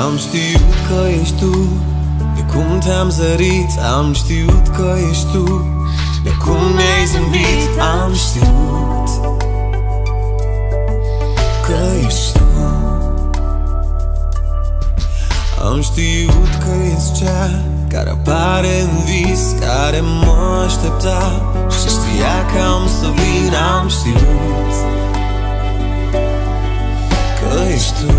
Am știut că ești tu, de cum te-am zărit. Am știut că ești tu, de cum mi-ai zâmbit. Am știut că ești tu. Am știut că ești cea care apare în vis, care mă aștepta și știa că am să vin. Am știut că ești tu.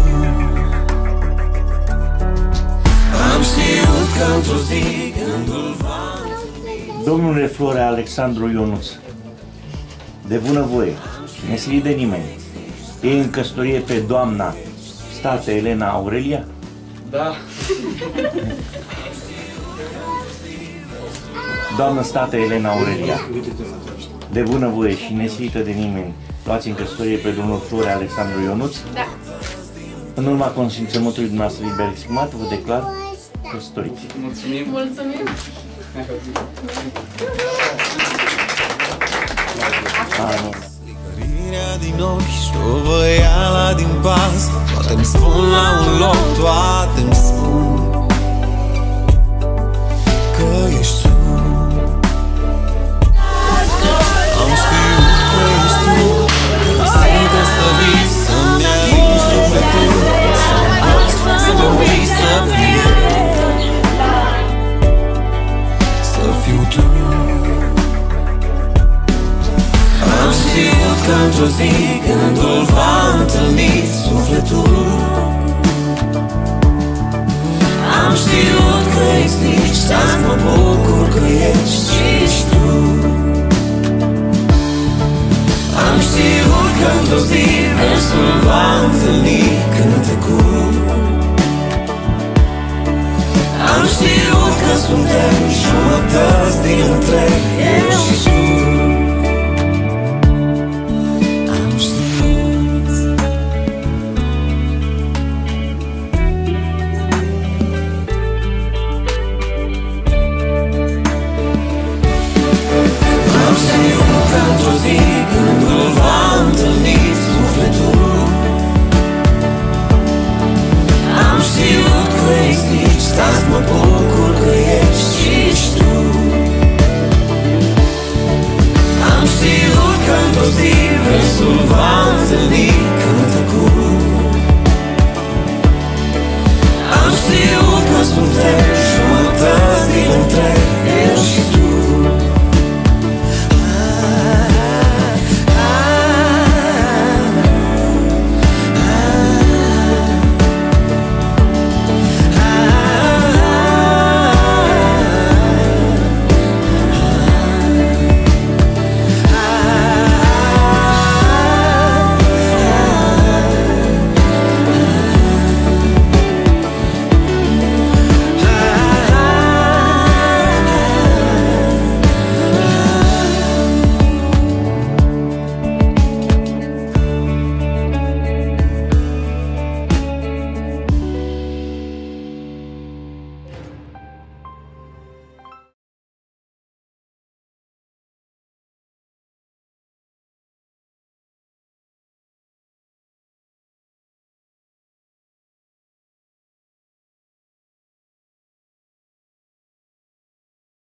Am știut că într-o zi gândul va... Domnule Florea Alexandru Ionuț, de bunăvoie, nesilit de nimeni, e în căsătorie pe doamna State Elena Aurelia? Da. Doamnă State Elena Aurelia, de bunăvoie și nesilită de nimeni, luați în căsătorie pe domnul Florea Alexandru Ionuț? Da. În urma consimțământului dumneavoastră liber exprimat, vă declar căsătoriți. Mulțumim. Mulțumim. Licărirea din ochi și ovăiala din pas, toate-mi spun la un loc, toate-mi spun că ești tu. Am știut că ești tu, că simte să vii, să-mi ai sufletul, să vii, să fiu, să fiu tu. Am știut că într-o zi gândul va întâlni sufletul. Am știut că existi, azi mă bucur că ești tu. Am știut că într-o zi versul va întâlni cântecul. Am știut că suntem jumătăți din întreg, eu și tu. Azi mă bucur că ești tu. Am știut că într-o zi versul va întâlni cântecul. Am știut că suntem jumătăți din întreg.